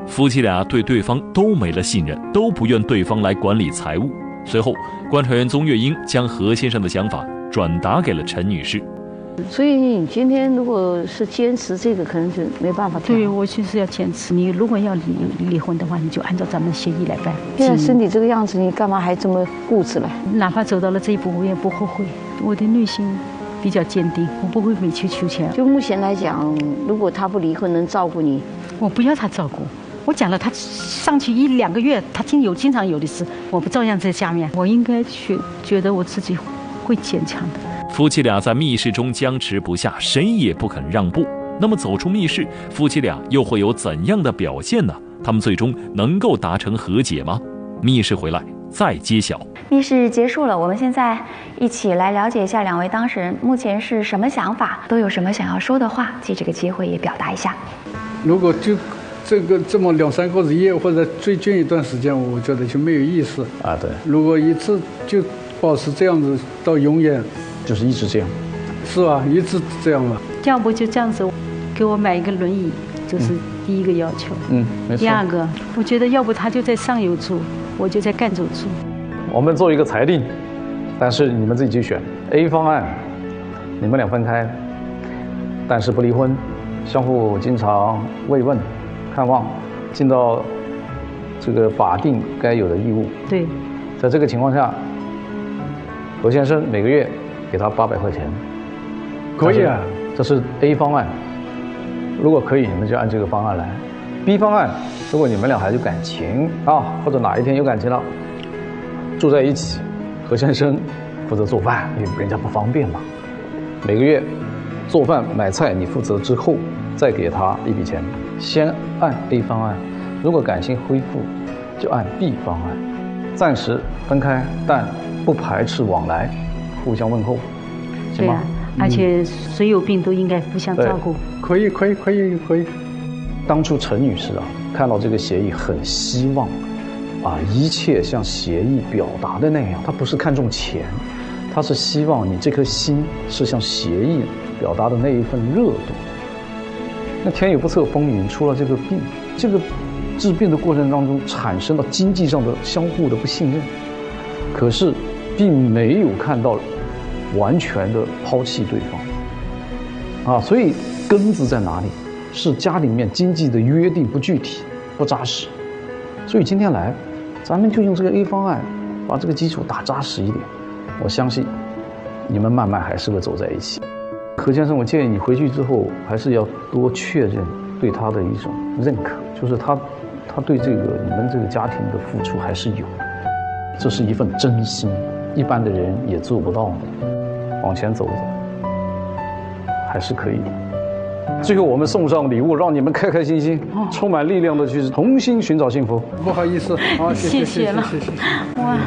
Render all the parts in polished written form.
夫妻俩对对方都没了信任，都不愿对方来管理财务。随后，观察员宗月英将何先生的想法转达给了陈女士。 所以你今天如果是坚持这个，可能是没办法。 对，我就是要坚持。你如果要离婚的话，你就按照咱们的协议来办。 现在身体这个样子，你干嘛还这么固执了？ 哪怕走到了这一步，我也不后悔。我的内心比较坚定，我不会委曲求全。 就目前来讲，如果他不离婚，能照顾你， 我不要他照顾。我讲了，他上去1、2个月，他经常有的事，我不照样在下面。我应该觉得我自己会坚强的。 夫妻俩在密室中僵持不下，谁也不肯让步。那么走出密室，夫妻俩又会有怎样的表现呢？他们最终能够达成和解吗？密室回来再揭晓。 密室结束了，我们现在一起来了解一下2位当事人目前是什么想法，都有什么想要说的话，借这个机会也表达一下。 如果就这么2、3个月或者最近一段时间，我觉得就没有意思啊。对，如果一直就保持这样子到永远， 就是一直这样。 是啊，一直这样了。 要不就这样子，给我买一个轮椅，就是第一个要求。 没错。 第2个，我觉得要不他就在上游住，我就在赣州住。 我们做一个裁定，但是你们自己去选。A 方案，你们俩分开，但是不离婚，相互经常慰问、看望，尽到这个法定该有的义务。 对。 在这个情况下，何先生每个月给他800块钱。 可以啊， 这是 A 方案。如果可以，你们就按这个方案来。B 方案，如果你们俩还有感情啊，或者哪一天有感情了，住在一起，何先生负责做饭，因为人家不方便嘛。每个月做饭买菜你负责之后，再给他一笔钱。先按 A 方案，如果感情恢复，就按 B 方案。暂时分开，但不排斥往来，互相问候，行吗？ 而且谁有病都应该互相照顾。 可以。 当初陈女士啊，看到这个协议，很希望一切像协议表达的那样。她不是看重钱，她是希望你这颗心是像协议表达的那一份热度。那天有不测风云，出了这个病，这个治病的过程当中产生了经济上的相互的不信任，可是并没有看到完全的抛弃对方所以根子在哪里？是家里面经济的约定不具体、不扎实。所以今天来，咱们就用这个 A 方案，把这个基础打扎实一点。我相信你们慢慢还是会走在一起。何先生，我建议你回去之后，还是要多确认对他的一种认可，就是他对这个你们这个家庭的付出还是有，这是一份真心，一般的人也做不到的。往前走走，还是可以的。最后我们送上礼物，让你们开开心心、充满力量的去重新寻找幸福。 不好意思啊，谢谢了。 哇！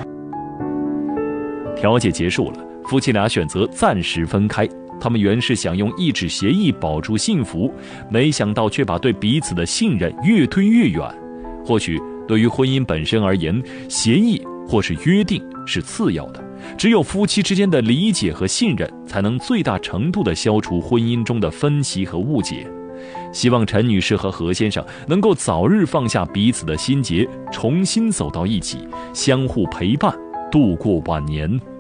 调解结束了，夫妻俩选择暂时分开。他们原是想用一纸协议保住幸福，没想到却把对彼此的信任越推越远。或许对于婚姻本身而言，协议或是约定是次要的，只有夫妻之间的理解和信任，才能最大程度地消除婚姻中的分歧和误解。希望陈女士和何先生能够早日放下彼此的心结，重新走到一起，相互陪伴，度过晚年。